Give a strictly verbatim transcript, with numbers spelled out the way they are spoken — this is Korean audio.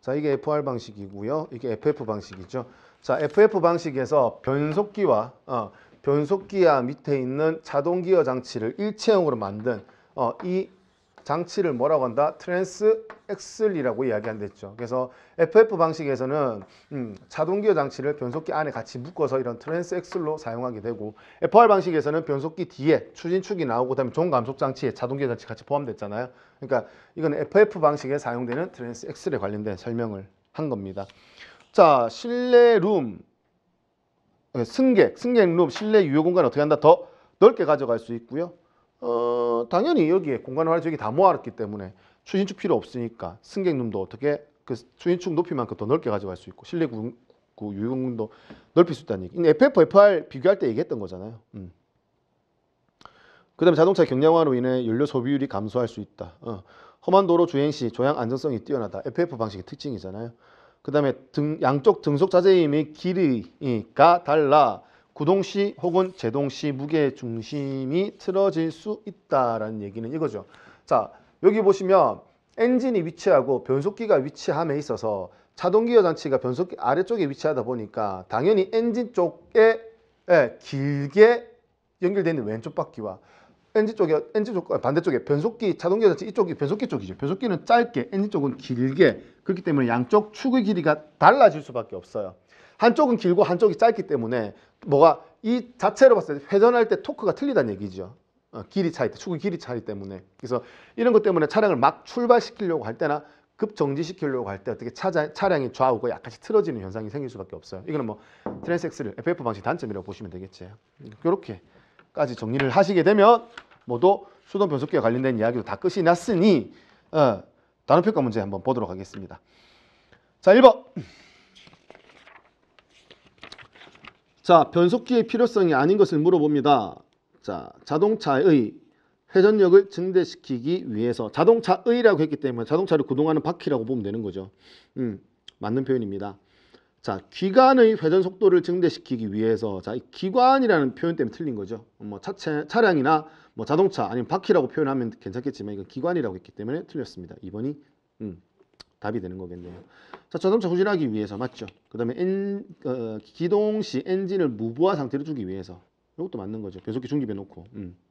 자, 이게 에프알 방식이고요. 이게 에프에프 방식이죠. 자, 에프에프 방식에서 변속기와 어, 변속기와 밑에 있는 자동 기어 장치를 일체형으로 만든 어, 이 장치를 뭐라고 한다? 트랜스 엑슬이라고 이야기한댔죠. 그래서 에프에프 방식에서는 음, 자동 기어 장치를 변속기 안에 같이 묶어서 이런 트랜스 엑슬로 사용하게 되고, 에프알 방식에서는 변속기 뒤에 추진축이 나오고 그다음에 종 감속 장치에 자동 기어 장치 같이 포함됐잖아요. 그러니까 이건 에프에프 방식에 사용되는 트랜스 엑슬에 관련된 설명을 한 겁니다. 자, 실내 룸, 승객, 승객 룸, 실내 유효 공간을 어떻게 한다? 더 넓게 가져갈 수 있고요. 어, 당연히 여기에 공간을 활용이 다 모아놨기 때문에 추진축 필요 없으니까 승객룸도 어떻게 그 추진축 높이만큼 더 넓게 가져갈 수 있고 실내 구, 구 유효 공간도 넓힐 수 있다는 얘기. 에프에프, 에프알 비교할 때 얘기했던 거잖아요. 음. 그 다음에 자동차 경량화로 인해 연료 소비율이 감소할 수 있다. 어. 험한 도로 주행 시 조향 안정성이 뛰어나다. 에프에프 방식의 특징이잖아요. 그 다음에 등, 양쪽 등속 자재임의 길이가 달라 구동 시 혹은 제동 시 무게 중심이 틀어질 수 있다라는 얘기는 이거죠. 자, 여기 보시면 엔진이 위치하고 변속기가 위치함에 있어서 자동 기어 장치가 변속기 아래쪽에 위치하다 보니까 당연히 엔진 쪽에 예, 길게 연결되어 있는 왼쪽 바퀴와 엔진 쪽에 엔진 쪽 반대쪽에 변속기 자동 기어 장치 이쪽이 변속기 쪽이죠. 변속기는 짧게, 엔진 쪽은 길게. 그렇기 때문에 양쪽 축의 길이가 달라질 수밖에 없어요. 한쪽은 길고 한쪽이 짧기 때문에 뭐가 이 자체로 봤을 때 회전할 때 토크가 틀리다는 얘기죠. 어, 길이 차이, 축의 길이 차이 때문에. 그래서 이런 것 때문에 차량을 막 출발시키려고 할 때나 급정지시키려고 할 때 어떻게 차자, 차량이 좌우가 약간씩 틀어지는 현상이 생길 수밖에 없어요. 이거는 뭐 트랜스 엑슬, 에프에프 방식 단점이라고 보시면 되겠지. 이렇게까지 정리를 하시게 되면 모두 수동 변속기와 관련된 이야기도 다 끝이 났으니 어, 단어 평가 문제 한번 보도록 하겠습니다. 자, 일 번. 자, 변속기의 필요성이 아닌 것을 물어봅니다. 자, 자동차의 회전력을 증대시키기 위해서, 자동차의라고 했기 때문에 자동차를 구동하는 바퀴라고 보면 되는 거죠. 음, 맞는 표현입니다. 자, 기관의 회전 속도를 증대시키기 위해서, 자, 이 기관이라는 표현 때문에 틀린 거죠. 뭐 차체, 차량이나 뭐 자동차 아니면 바퀴라고 표현하면 괜찮겠지만 이건 기관이라고 했기 때문에 틀렸습니다. 이 번이 음, 답이 되는 거겠네요. 자, 자동차 후진하기 위해서 맞죠. 그 다음에 어, 기동 시 엔진을 무부하 상태로 두기 위해서, 이것도 맞는 거죠. 변속기 중립해 놓고. 음.